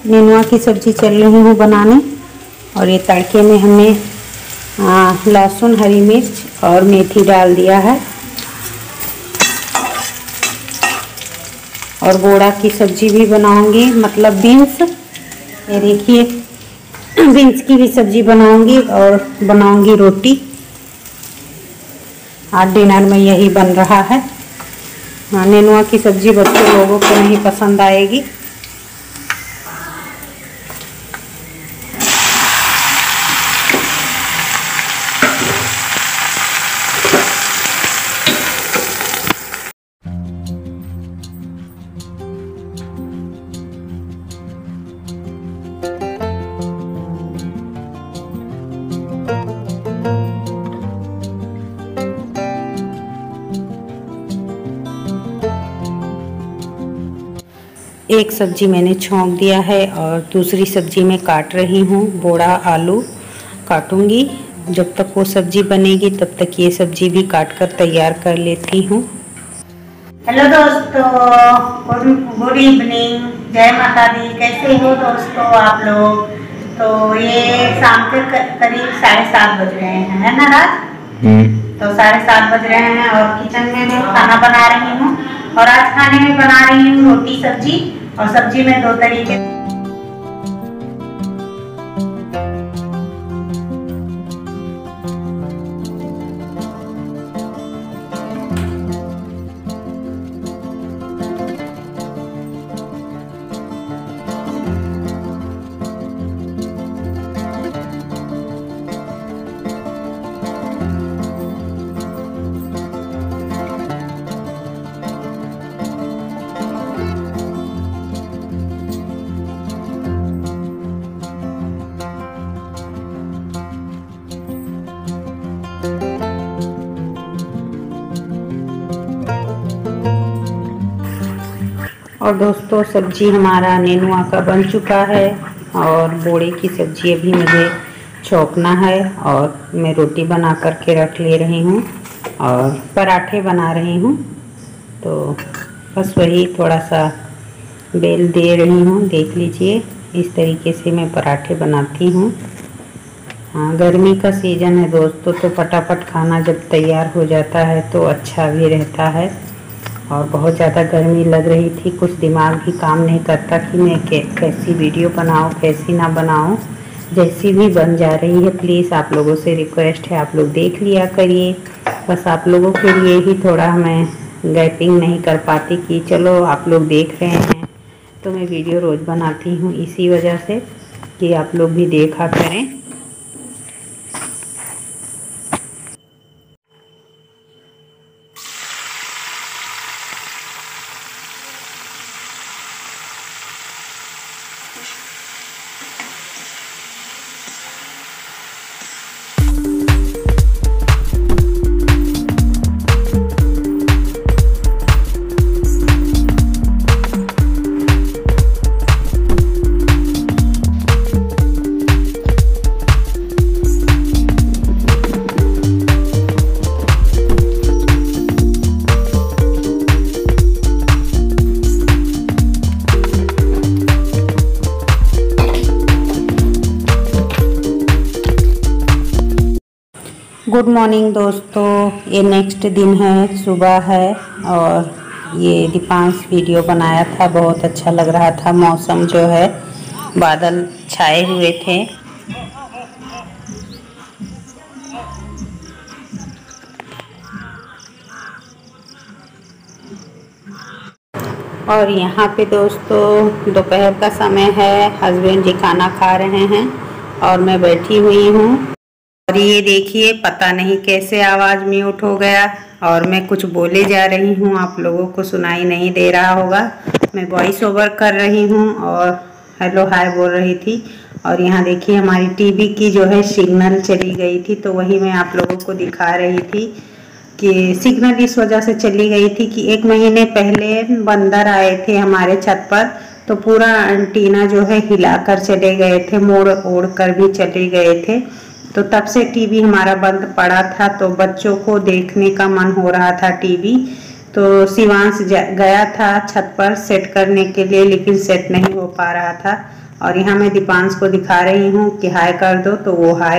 नेनुआ की सब्ज़ी चल रही हूँ बनाने। और ये तड़के में हमने लहसुन, हरी मिर्च और मेथी डाल दिया है। और बोड़ा की सब्ज़ी भी बनाऊंगी, मतलब बीन्स। ये देखिए, बीन्स की भी सब्ज़ी बनाऊंगी और बनाऊंगी रोटी। आज डिनर में यही बन रहा है। नेनुआ की सब्ज़ी बच्चों लोगों को नहीं पसंद आएगी। एक सब्जी मैंने छौंक दिया है और दूसरी सब्जी में काट रही हूँ। बोड़ा आलू काटूंगी। जब तक वो सब्जी बनेगी तब तक ये सब्जी भी काट कर तैयार कर लेती हूँ। हेलो दोस्तों, गुड इवनिंग, जय माता दी। कैसे हो दोस्तों आप लोग? तो ये शाम के करीब 7:30 बज रहे हैं, है ना राज? तो 7:30 बज रहे हैं और किचन में मैं खाना बना रही हूँ। और आज खाने में बना रही हूँ रोटी सब्जी। और सब्जी में 2 तरीके। और दोस्तों, सब्जी हमारा नेनुआ का बन चुका है और बोड़े की सब्जी अभी मुझे छौंकना है। और मैं रोटी बना करके रख ले रही हूँ और पराठे बना रही हूँ। तो बस वही थोड़ा सा बेल दे रही हूँ। देख लीजिए, इस तरीके से मैं पराठे बनाती हूँ। हाँ, गर्मी का सीज़न है दोस्तों, तो फटाफट खाना जब तैयार हो जाता है तो अच्छा भी रहता है। और बहुत ज़्यादा गर्मी लग रही थी, कुछ दिमाग भी काम नहीं करता कि मैं कैसी वीडियो बनाऊं, कैसी ना बनाऊं। जैसी भी बन जा रही है, प्लीज़ आप लोगों से रिक्वेस्ट है, आप लोग देख लिया करिए। बस आप लोगों के लिए ही थोड़ा मैं गैपिंग नहीं कर पाती कि चलो आप लोग देख रहे हैं तो मैं वीडियो रोज़ बनाती हूँ, इसी वजह से कि आप लोग भी देखा करें। गुड मॉर्निंग दोस्तों, ये नेक्स्ट दिन है, सुबह है। और ये दीपांश वीडियो बनाया था, बहुत अच्छा लग रहा था। मौसम जो है, बादल छाए हुए थे। और यहाँ पे दोस्तों दोपहर का समय है, हस्बैंड जी खाना खा रहे हैं और मैं बैठी हुई हूँ। और ये देखिए, पता नहीं कैसे आवाज़ म्यूट हो गया और मैं कुछ बोले जा रही हूँ, आप लोगों को सुनाई नहीं दे रहा होगा। मैं वॉइस ओवर कर रही हूँ और हेलो हाय बोल रही थी। और यहाँ देखिए, हमारी टीवी की जो है सिग्नल चली गई थी, तो वही मैं आप लोगों को दिखा रही थी कि सिग्नल इस वजह से चली गई थी कि 1 महीने पहले बंदर आए थे हमारे छत पर, तो पूरा एंटीना जो है हिलाकर चले गए थे, मोड़ ओढ़ कर भी चले गए थे। तो तब से टीवी हमारा बंद पड़ा था। तो बच्चों को देखने का मन हो रहा था टीवी, तो शिवांश गया था छत पर सेट करने के लिए, लेकिन सेट नहीं हो पा रहा था। और यहाँ मैं दीपांश को दिखा रही हूँ कि हाय कर दो, तो वो हाय।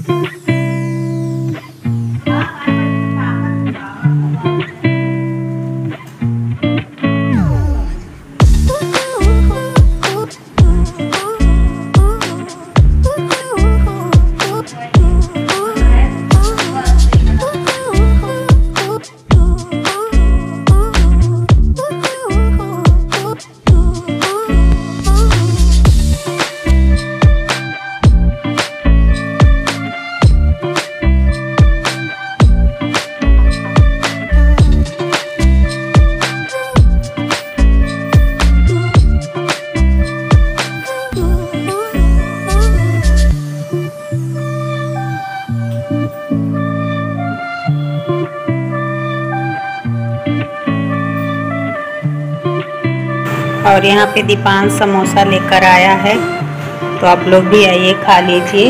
और यहाँ पे दीपांश समोसा लेकर आया है, तो आप लोग भी आइए खा लीजिए।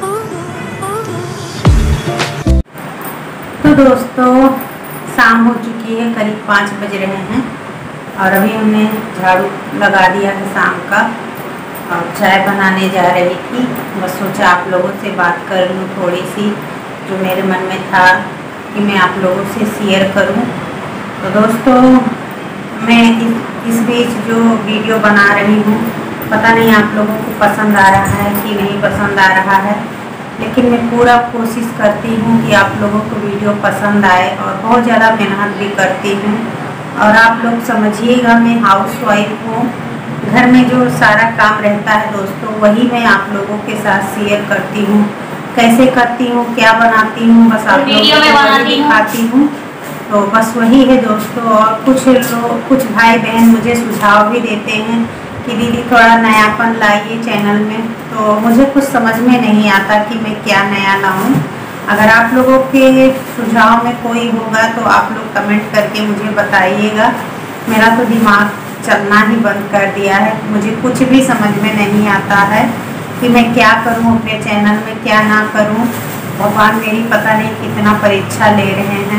तो दोस्तों शाम हो चुकी है, करीब 5 बज रहे हैं और अभी हमने झाड़ू लगा दिया है शाम का और चाय बनाने जा रही थी। बस सोचा आप लोगों से बात कर लूँ थोड़ी सी, जो मेरे मन में था कि मैं आप लोगों से शेयर करूँ। तो दोस्तों मैं इस बीच जो वीडियो बना रही हूँ, पता नहीं आप लोगों को पसंद आ रहा है कि नहीं पसंद आ रहा है, लेकिन मैं पूरा कोशिश करती हूँ कि आप लोगों को वीडियो पसंद आए और बहुत ज़्यादा मेहनत भी करती हूँ। और आप लोग समझिएगा, मैं हाउसवाइफ हूँ, घर में जो सारा काम रहता है दोस्तों वही मैं आप लोगों के साथ शेयर करती हूँ। कैसे करती हूँ, क्या बनाती हूँ, बस आप लोगों को दिखाती हूँ। तो बस वही है दोस्तों। और कुछ भाई बहन मुझे सुझाव भी देते हैं कि दीदी थोड़ा नयापन लाइए चैनल में, तो मुझे कुछ समझ में नहीं आता कि मैं क्या नया लाऊं। अगर आप लोगों के सुझाव में कोई होगा तो आप लोग कमेंट करके मुझे बताइएगा। मेरा तो दिमाग चलना ही बंद कर दिया है, मुझे कुछ भी समझ में नहीं आता है कि मैं क्या करूं अपने चैनल में, क्या ना करूं। भगवान मेरी पता नहीं कितना परीक्षा ले रहे हैं।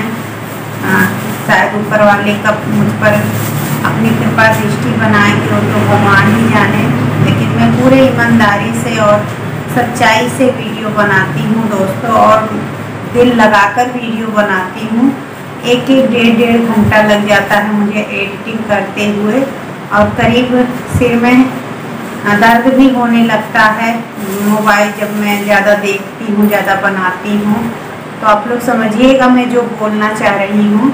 शायद ऊपर वाले का मुझ पर अपनी कृपा दृष्टि बनाएंगे, वो तो भगवान ही जाने। लेकिन मैं पूरे ईमानदारी से और सच्चाई से वीडियो बनाती हूँ दोस्तों, और दिल लगाकर वीडियो बनाती हूँ। एक डेढ़ घंटा लग जाता है मुझे एडिटिंग करते हुए, और करीब सिर में दर्द भी होने लगता है मोबाइल जब मैं ज़्यादा देखती हूँ, ज़्यादा बनाती हूँ। तो आप लोग समझिएगा मैं जो बोलना चाह रही हूँ।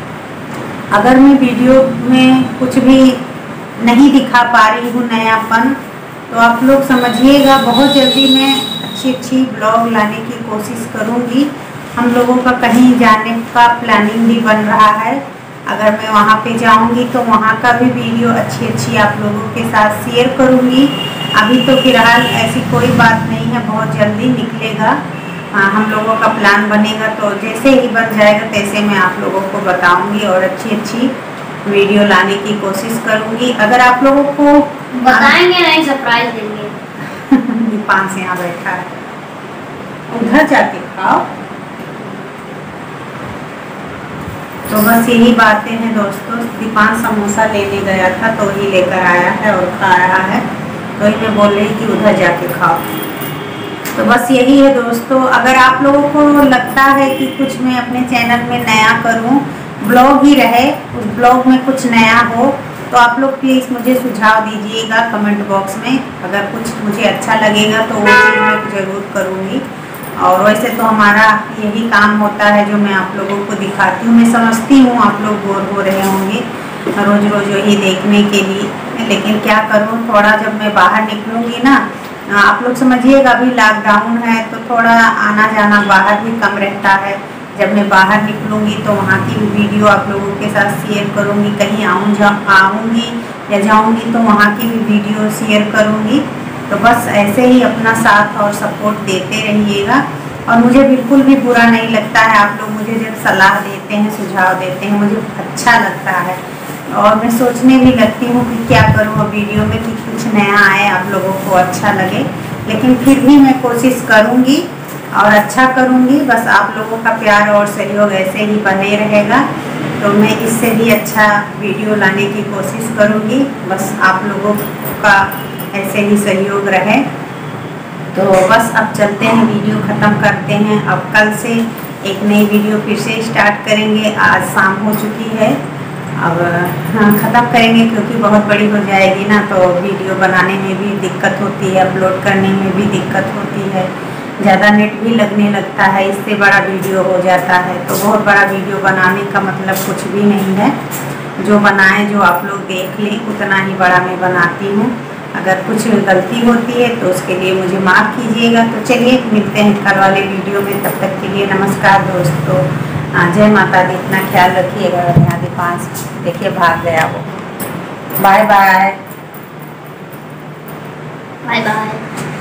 अगर मैं वीडियो में कुछ भी नहीं दिखा पा रही हूँ नयापन, तो आप लोग समझिएगा बहुत जल्दी मैं अच्छी ब्लॉग लाने की कोशिश करूँगी। हम लोगों का कहीं जाने का प्लानिंग भी बन रहा है। अगर मैं वहाँ पे जाऊँगी तो वहाँ का भी वीडियो अच्छी आप लोगों के साथ शेयर करूँगी। अभी तो फिलहाल ऐसी कोई बात नहीं है, बहुत जल्दी निकलेगा। हम लोगों का प्लान बनेगा तो जैसे ही बन जाएगा तैसे मैं आप लोगों को बताऊंगी और अच्छी वीडियो लाने की कोशिश करूंगी। अगर आप लोगों को बताएंगे नहीं, सरप्राइज देंगे। दीपांश यहाँ बैठा है, उधर जाके खाओ। तो बस यही बातें हैं दोस्तों। दीपांश समोसा लेने गया था तो ही लेकर आया है और खा रहा है, तो ही मैं बोल रही कि उधर जाके खाओ। तो बस यही है दोस्तों। अगर आप लोगों को लगता है कि कुछ मैं अपने चैनल में नया करूं, ब्लॉग ही रहे, उस ब्लॉग में कुछ नया हो, तो आप लोग प्लीज़ मुझे सुझाव दीजिएगा कमेंट बॉक्स में। अगर कुछ मुझे अच्छा लगेगा तो वो चीज़ मैं ज़रूर करूँगी। और वैसे तो हमारा यही काम होता है जो मैं आप लोगों को दिखाती हूँ। मैं समझती हूँ आप लोग बोर हो रहे होंगे रोज़ यही देखने के लिए, लेकिन क्या करूँ, थोड़ा जब मैं बाहर निकलूँगी ना, आप लोग समझिएगा अभी लॉकडाउन है तो थोड़ा आना जाना बाहर भी कम रहता है। जब मैं बाहर निकलूँगी तो वहाँ की भी वीडियो आप लोगों के साथ शेयर करूँगी। कहीं आऊँगी या जाऊँगी तो वहाँ की भी वीडियो शेयर करूँगी। तो बस ऐसे ही अपना साथ और सपोर्ट देते रहिएगा। और मुझे बिल्कुल भी बुरा नहीं लगता है, आप लोग मुझे जब सलाह देते हैं, सुझाव देते हैं, मुझे अच्छा लगता है। और मैं सोचने भी लगती हूँ कि क्या करूँ अब वीडियो में कि कुछ नया आए, आप लोगों को अच्छा लगे। लेकिन फिर भी मैं कोशिश करूँगी और अच्छा करूँगी। बस आप लोगों का प्यार और सहयोग ऐसे ही बने रहेगा तो मैं इससे भी अच्छा वीडियो लाने की कोशिश करूँगी। बस आप लोगों का ऐसे ही सहयोग रहे। तो बस अब चलते हैं, वीडियो ख़त्म करते हैं। अब कल से एक नई वीडियो फिर से स्टार्ट करेंगे। आज शाम हो चुकी है, अब ख़त्म करेंगे क्योंकि बहुत बड़ी हो जाएगी ना, तो वीडियो बनाने में भी दिक्कत होती है, अपलोड करने में भी दिक्कत होती है, ज़्यादा नेट भी लगने लगता है, इससे बड़ा वीडियो हो जाता है। तो बहुत बड़ा वीडियो बनाने का मतलब कुछ भी नहीं है, जो बनाए जो आप लोग देख लें उतना ही बड़ा मैं बनाती हूँ। अगर कुछ गलती होती है तो उसके लिए मुझे माफ़ कीजिएगा। तो चलिए मिलते हैं कल वाले वीडियो में, तब तक के लिए नमस्कार दोस्तों। जय माता दी, इतना ख्याल रखिएगा। यहाँ दीपांश देखिए भाग गया वो। Bye bye. Bye bye.